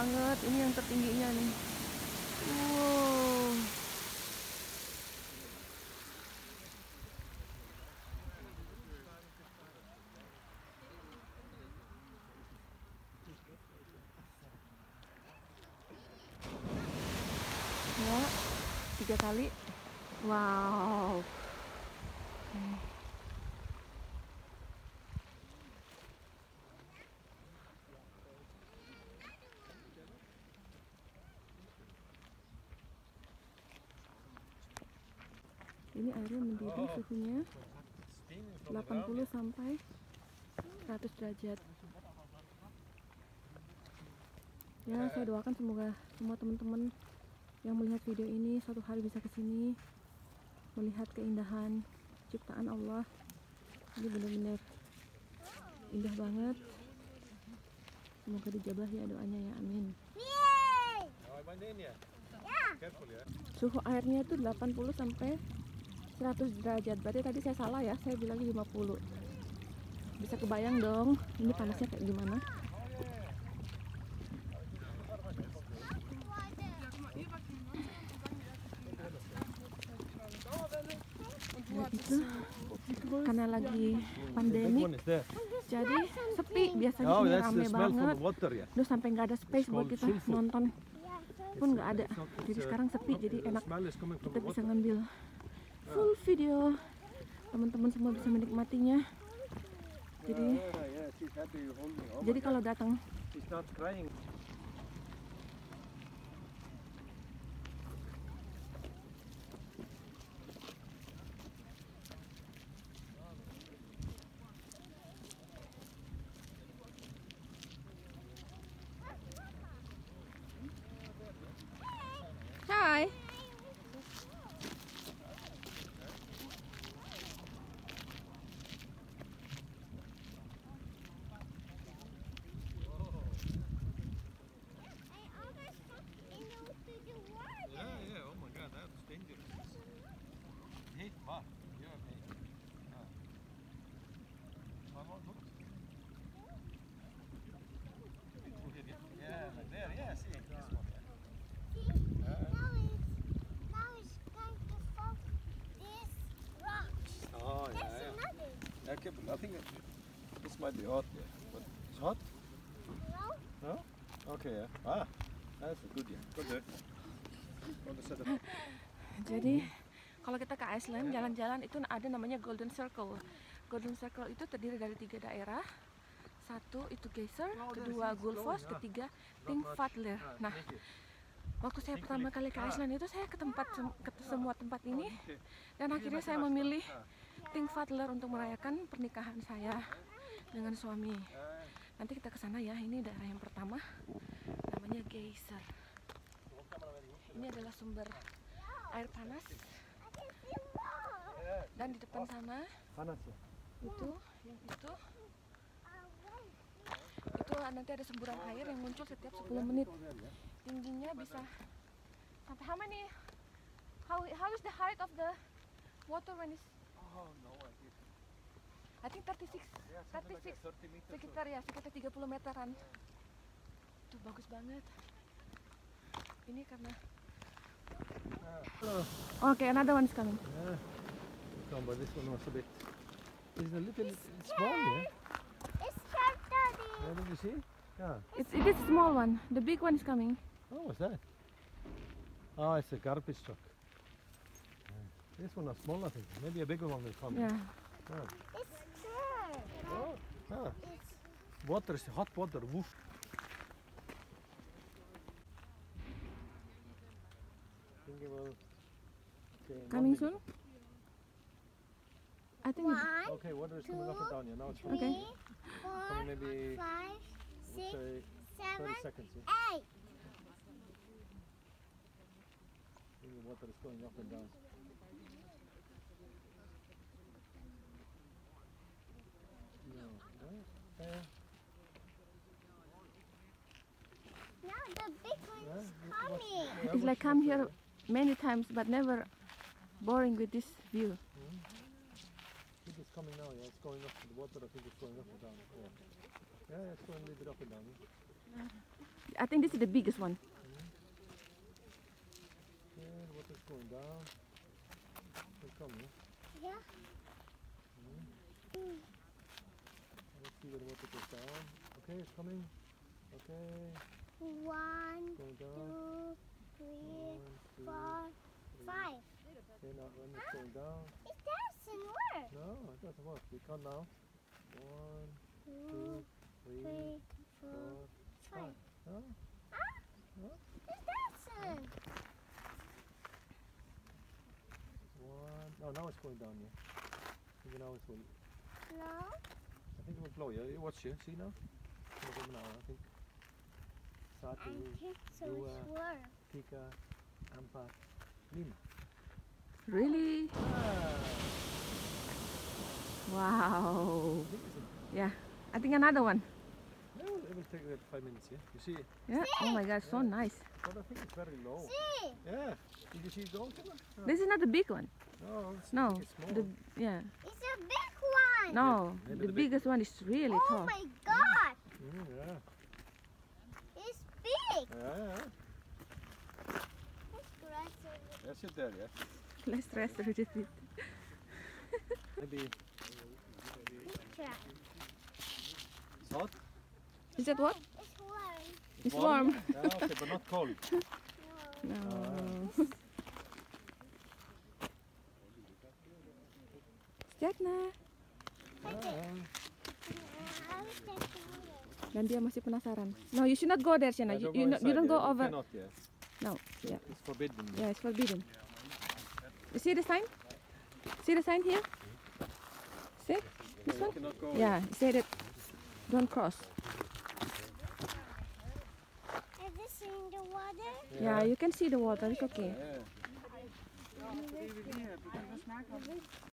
banget. Ini yang tertingginya nih. Wow. Ya, 3 kali. Wow. Ini airnya mendidih, suhunya 80 sampai 100 derajat. Ya, saya doakan semoga semua teman-teman yang melihat video ini suatu hari bisa ke sini melihat keindahan ciptaan Allah. Ini benar-benar indah banget. Semoga dijabah ya doanya ya, amin. Suhu airnya itu 80 sampai 100 derajat. Berarti tadi saya salah ya, saya bilang 50. Bisa kebayang dong ini panasnya kayak gimana. Itu karena lagi pandemi jadi sepi, biasanya ini rame banget. Terus sampai nggak ada space buat kita nonton pun nggak ada. Jadi sekarang sepi, jadi enak kita bisa ngambil full video, teman-teman semua bisa menikmatinya. Jadi kalau datang Hi. Yeah, oh my god, that was dangerous. Hey, Ma, you're okay. One more, look. Yeah, like there, yeah, see, this one. Now it's going to fall this rocks. Oh, There's yeah, yeah. another. Okay, but I think this might be hot, yeah. But it's hot? No? No? Okay, yeah. Ah, that's a good, yeah. Good, Jadi kalau kita ke Iceland jalan-jalan itu ada namanya Golden Circle. Golden Circle itu terdiri dari 3 daerah. Satu itu Geyser, kedua Gullfoss, ketiga Thingvellir. Nah, waktu saya pertama kali ke Iceland itu saya ke semua tempat ini dan akhirnya saya memilih Thingvellir untuk merayakan pernikahan saya dengan suami. Nanti kita ke sana ya. Ini daerah yang pertama namanya Geyser. Ini adalah sumber air panas. Dan di depan sana itu nanti ada semburan air yang muncul setiap 10 menit. Tingginya bisa sampai how is the height of the water when it's I think 36 sekitar 30 meteran. Itu bagus banget. Ini karena okay, another one is coming. Yeah. Come, but this one was a bit. It's a little small, yeah. It's sharp, Daddy. Yeah, did you see? Yeah. it is a small one. The big one is coming. Oh, what's that? Oh, it's a garbage truck. Yeah. This one is small, I think. Maybe a bigger one will come. Yeah. Yeah. It's sharp. Oh, ah. It's Water is hot water. Woof. Think it will. Okay, Coming soon? I think it, 1, Okay, water is coming up and down. Yeah, now it's 3, coming. Okay. 4, maybe 5, Let's 6, say 7, 30 seconds. Yeah. 8. Think the water is going up and down. No. Now the big one's coming. it's like come here many times but never boring with this view. I think it's coming now. Yeah, it's going up to the water. I think it's going up and down. Yeah. Yeah, let's go and leave it up and down. I think this is the biggest one. Yeah, the water's going down. It's coming. Yeah. Let's see where the water goes down. Okay, it's coming. Okay, 1, going down. 2, 3, 1, 2, 4, 5. Okay, now when it's going down. It doesn't work. No, it doesn't work. We count now. 1, 2, 2, 3, 3, 4, 4, 5. 5. No? Ah, No? it doesn't. 1. No, now it's going down, yeah. Maybe now it's going. No. I think it will blow, yeah. Watch here. See now? It's going now, I think. I 1, think so. Dua. It's work. 3, 4, 5. Really? Ah, Wow. I think it's a, Yeah. I think another one. no, it will take 5 minutes, yeah. You see? Yeah. Oh my God, so nice. But I think it's very low. See? Yeah. Did you see it going? No. This is not the big one. No, I No. think it's small. The yeah. It's a big one. No. maybe The the big- biggest one is really Oh tall. my God. Yeah. It's big. Yeah. Let's scratch it. That's it there, yeah. Let's rest a little bit. Maybe Let's try. salt? Is that what? It's warm. It's warm. Yeah, okay, but not cold. No. No. Setna. Ah, I was taking it. Dan dia masih penasaran. No, you should not go there, Shana. You don't go over. Cannot, yeah. No. Yeah. It's forbidden. Yeah, it's forbidden. You see the sign? See the sign here? See? This one? Cannot go. Yeah, it said that don't cross. Is this in the water? Yeah, you can see the water. It's okay. Yeah.